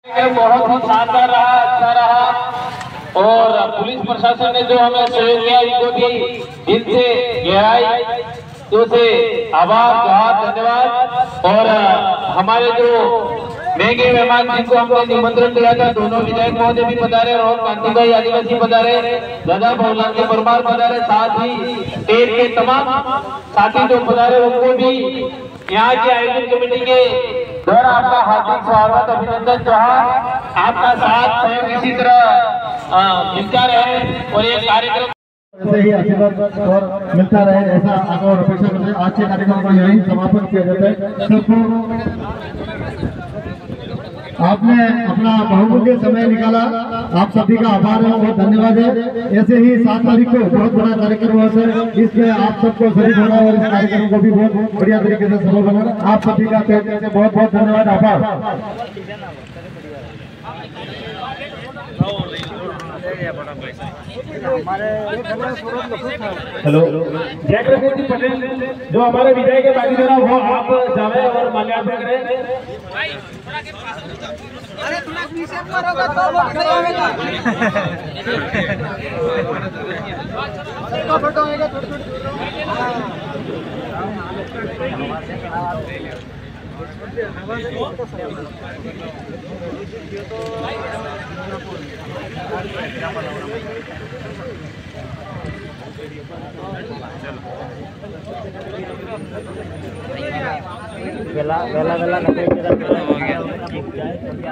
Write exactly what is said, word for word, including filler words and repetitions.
बहुत ही शानदार रहा, अच्छा रहा और पुलिस प्रशासन ने जो हमें सहयोग किया इनको भी दिल से गहराई से आभार बहुत धन्यवाद। और हमारे जो महंगे मेहमान जिनको हमने निमंत्रण दिया था, दोनों विधायक महोदय भी पधारे, रोहन कांति भाई आदिवासी पधारे, दादा भवलाल के परमार पधारे, साथ ही स्टेट के तमाम साथी जो पधारे उनको भी यहाँ के आयोजन कमेटी के द्वारा आपका हार्दिक स्वागत अभिनंदन। जहाँ आपका साथ स्वयं इसी तरह मिलता रहे और ये कार्यक्रम ऐसे ही आशीर्वाद और मिलता रहे, ऐसा आशा और अपेक्षा करते हैं। आज के कार्यक्रम को यही समापन किया जाता है। सबको आपने अपना बहुमूल्य समय निकाला, आप सभी का आभार है और धन्यवाद है। ऐसे ही सात तारीख को बहुत बड़ा कार्यक्रम होता है, इसमें आप सबको शरीक होना और इस कार्यक्रम को भी बहुत बढ़िया तरीके से सफल बनाना। आप सभी का बहुत बहुत धन्यवाद, आभार। हेलो जयकृष्ण जी पटेल जो हमारे विधायक के भागीदार वो आप जावे और माल्यार्पण करें। अरे थोड़ा पीछे करोगे तो लोग करेंगे ना फोटो आएगा थोड़ी थोड़ी। वेला वेला वेला